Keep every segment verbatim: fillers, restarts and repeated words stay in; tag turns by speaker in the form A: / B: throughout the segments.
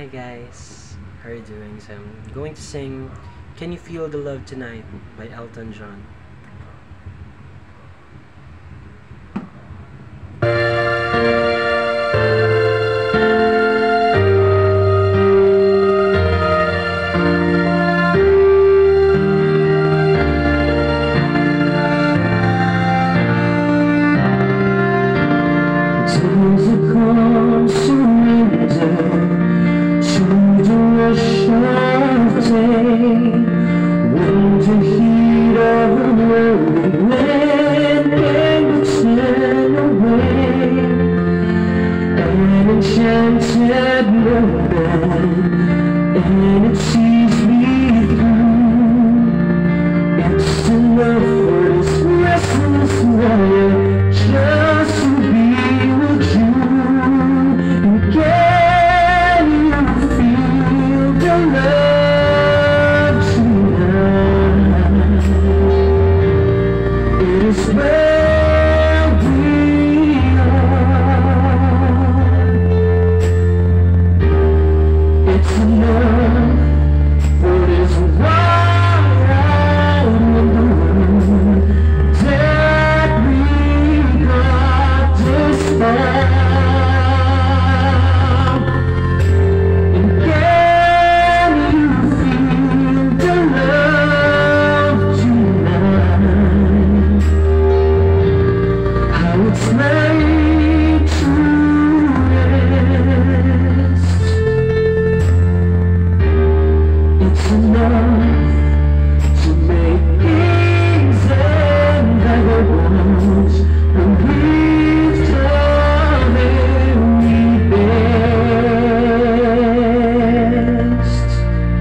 A: Hi guys, how are you doing? So I'm going to sing Can You Feel the Love Tonight by Elton John.
B: Enchanted moment, and it sees me through. It's enough for this restless night just to be with you. And can you feel the love tonight? It is where we are. It's enough for this wild moon that we got this far. And can you feel the love tonight? How it's made to rest. It's enough to make kings and vagabonds, and we've done very best.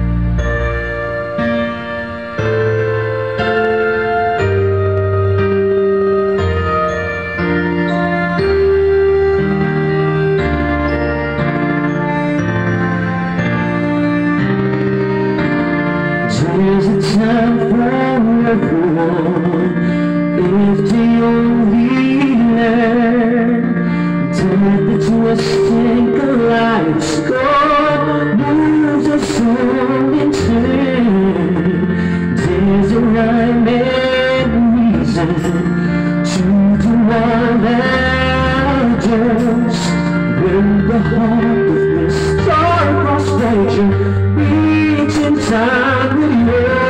B: There's a time for everyone if they only learn that the twisting kaleidoscope moves us all in turn. There's a rhyme and reason to do all that just when the heart of this star-crossed voyager beats in time with yours.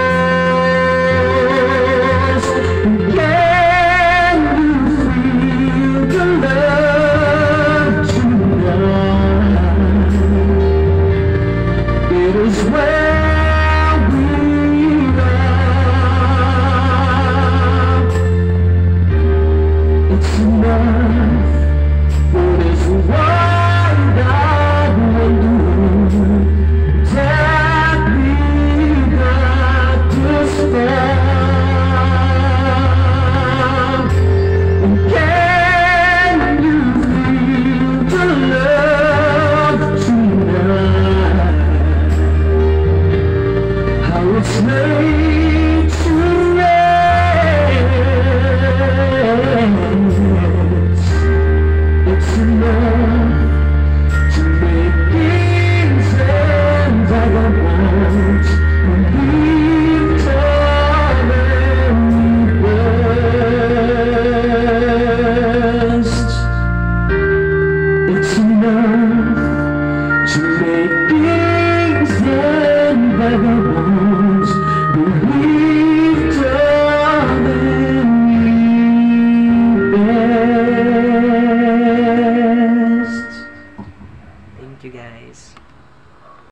B: And can you feel the love tonight? It is where we are. It's enough for this wide-eyed wonder that we got this far. And can you feel the love tonight? How it's made to rest. It's enough to make kings and vagabonds, and we've done very best. It's enough to make